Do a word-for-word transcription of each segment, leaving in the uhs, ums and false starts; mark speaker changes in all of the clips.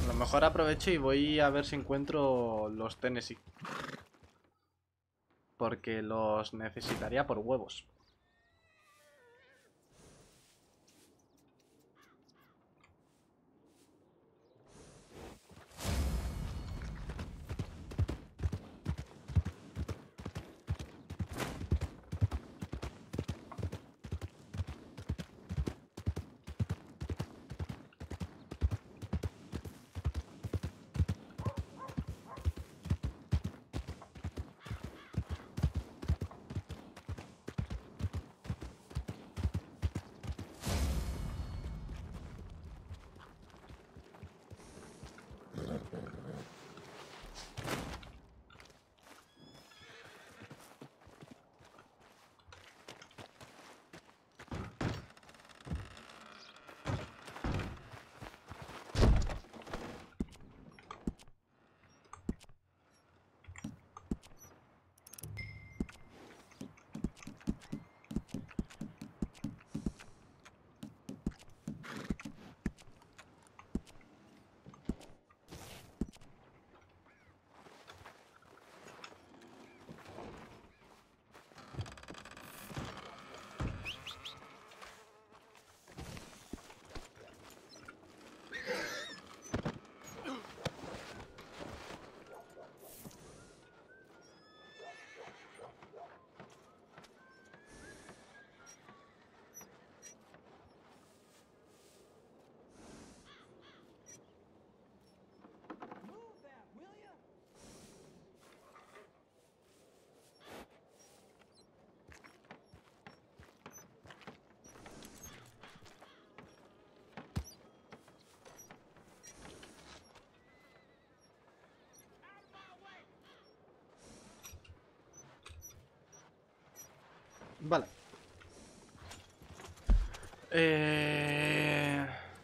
Speaker 1: lo mejor aprovecho y voy a ver si encuentro los Tennessee. Porque los necesitaría por huevos. Vale. Eh...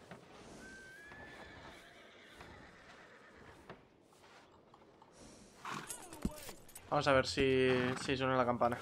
Speaker 1: Vamos a ver si, si suena la campana.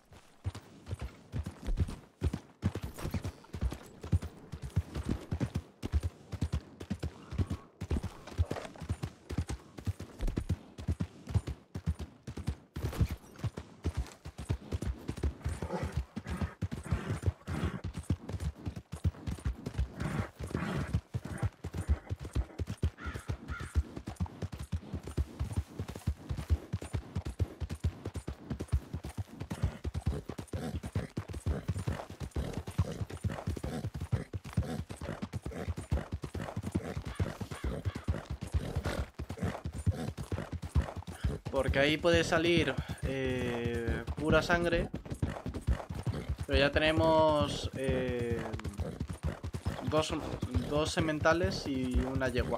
Speaker 1: Porque ahí puede salir eh, pura sangre. Pero ya tenemos eh, dos, dos sementales y una yegua.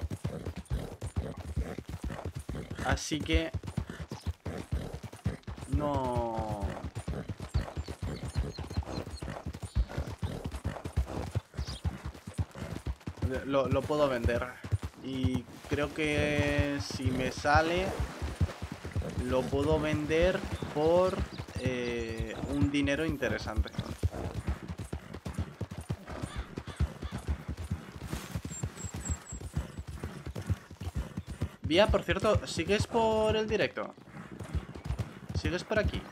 Speaker 1: Así que no... Lo, lo puedo vender. Y creo que si me sale... Lo puedo vender por eh, un dinero interesante. Vía, por cierto, ¿sigues por el directo? ¿Sigues por aquí?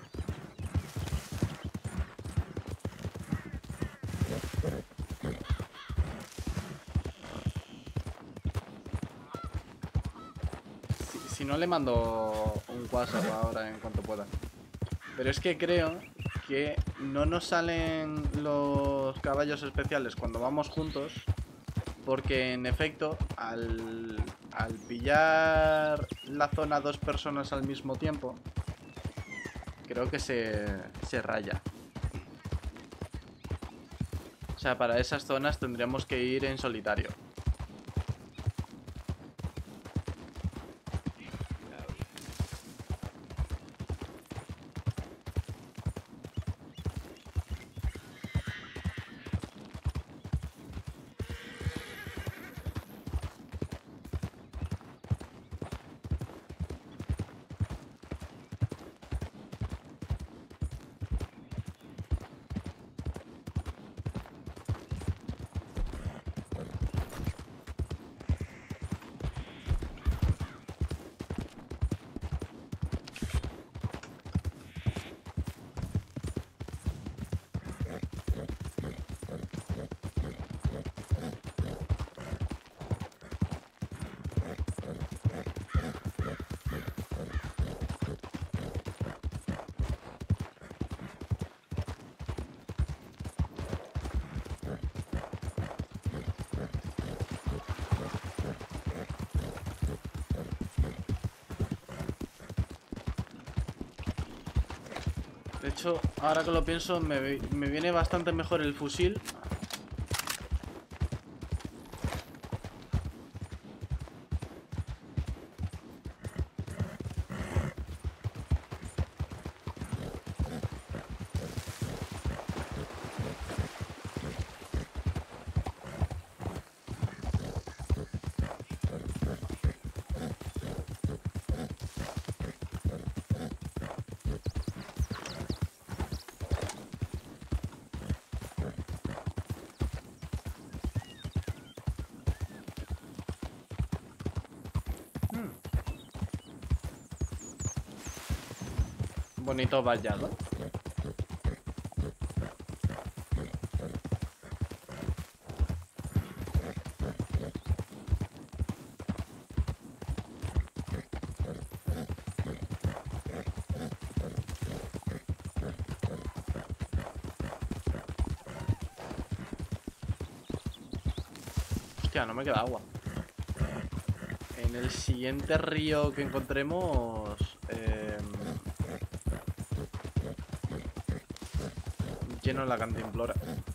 Speaker 1: Si, si no, le mando un WhatsApp ahora en cuanto pueda. Pero es que creo que no nos salen los caballos especiales cuando vamos juntos, porque en efecto, al, al pillar la zona dos personas al mismo tiempo, creo que se, se raya. O sea, para esas zonas tendríamos que ir en solitario. De hecho, ahora que lo pienso, me, me viene bastante mejor el fusil. Bonito vallado. Hostia, no me queda agua. En el siguiente río que encontremos... Eh, lleno la cantimplora.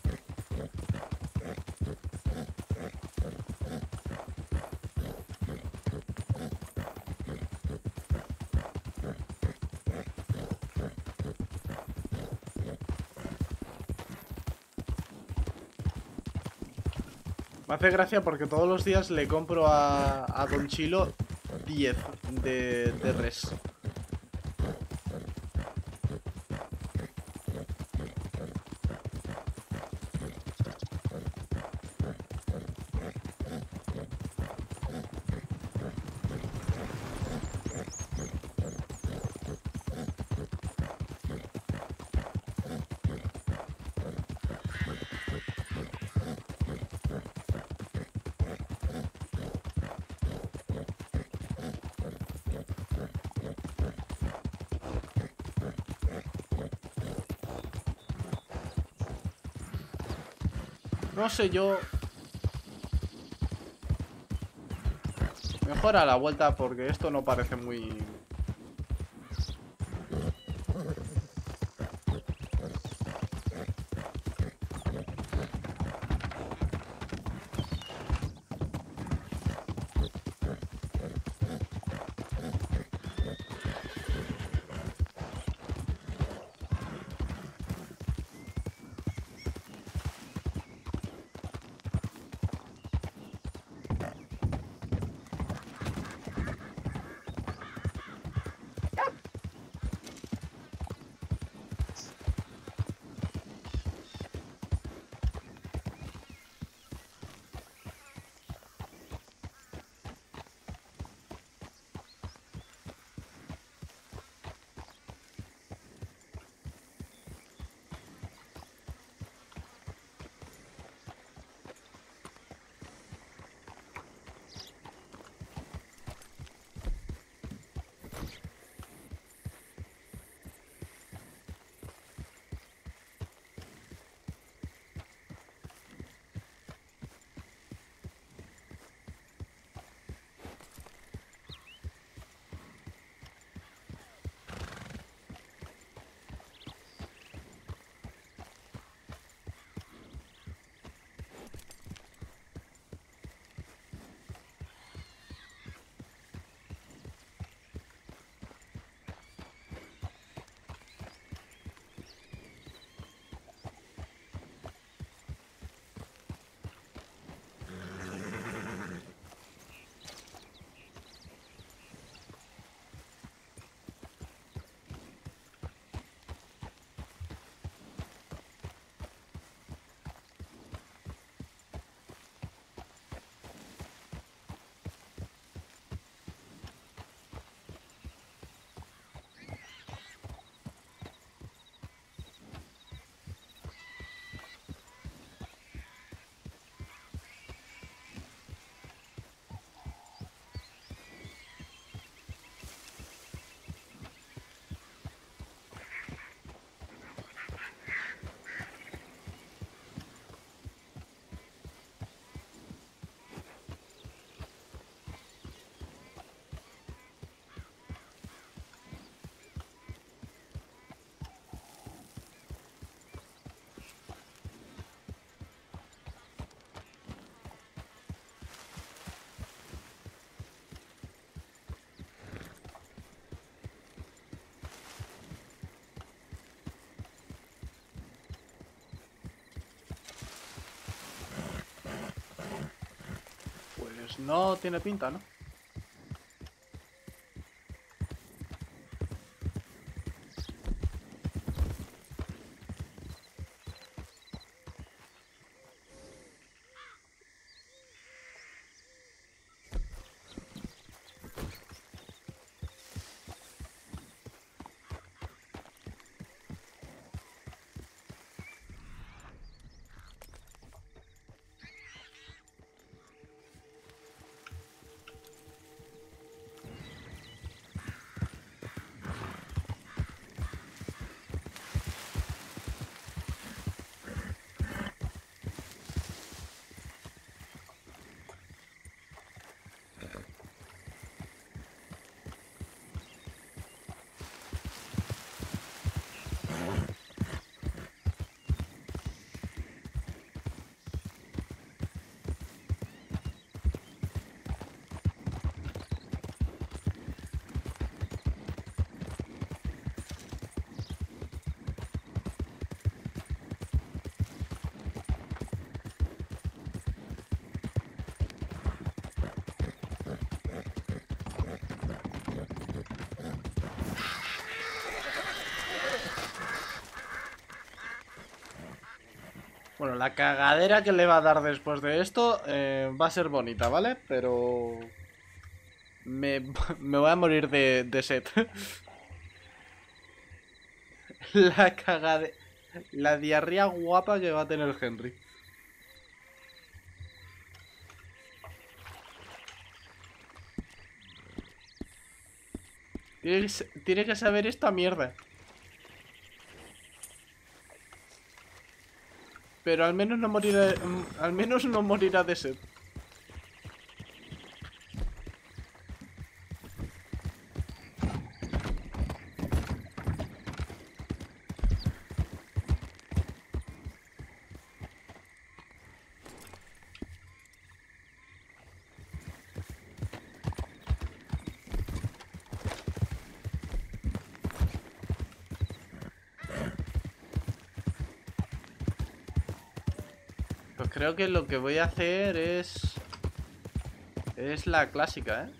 Speaker 1: Me hace gracia porque todos los días le compro a, a Don Chilo diez de, de res. No sé, yo... Mejor a la vuelta porque esto no parece muy... Pues no tiene pinta, ¿no? Bueno, la cagadera que le va a dar después de esto eh, va a ser bonita, ¿vale? Pero... Me, me voy a morir de, de sed. La cagadera... La diarrea guapa que va a tener Henry. Tiene que, tiene que saber esta mierda. Pero al menos no morirá... Al menos no morirá de sed. Pues creo que lo que voy a hacer es... Es la clásica, ¿eh?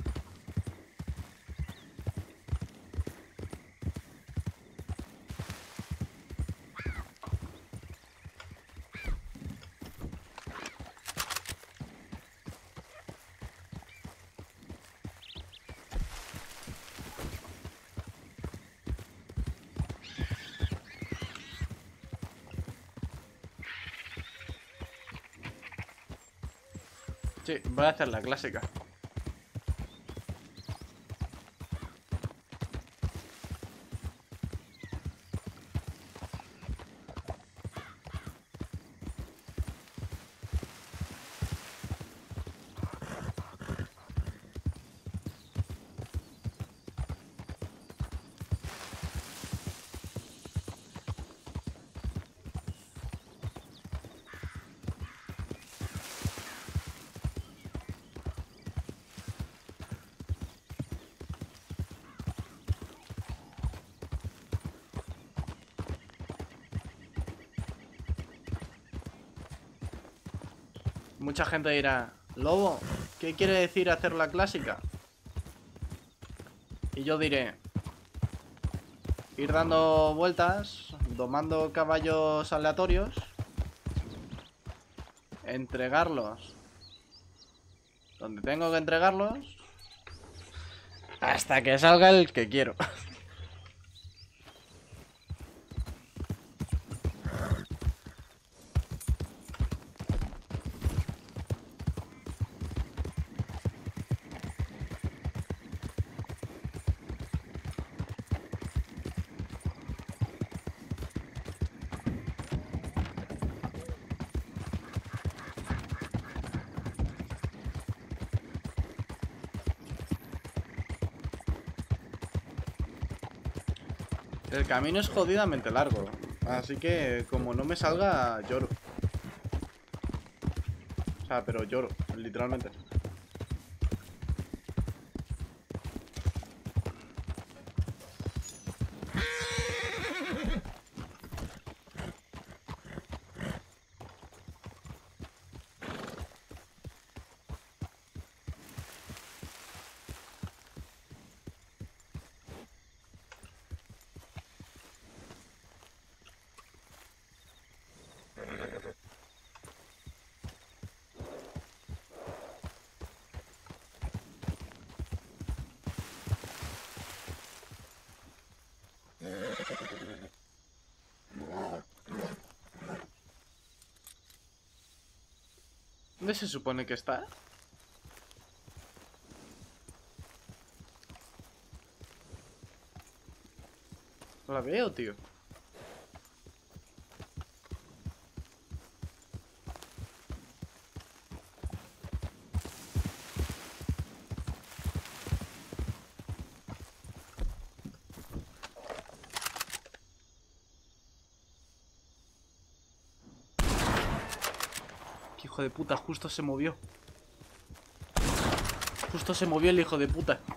Speaker 1: Sí, voy a hacer la clásica. Mucha gente dirá, Lobo, ¿qué quiere decir hacer la clásica? Y yo diré, ir dando vueltas, domando caballos aleatorios, entregarlos donde tengo que entregarlos, hasta que salga el que quiero. El camino es jodidamente largo, así que como no me salga, lloro. O sea, pero lloro, literalmente. ¿Dónde se supone que está? No la veo, tío. Qué hijo de puta, justo se movió. Justo se movió el hijo de puta.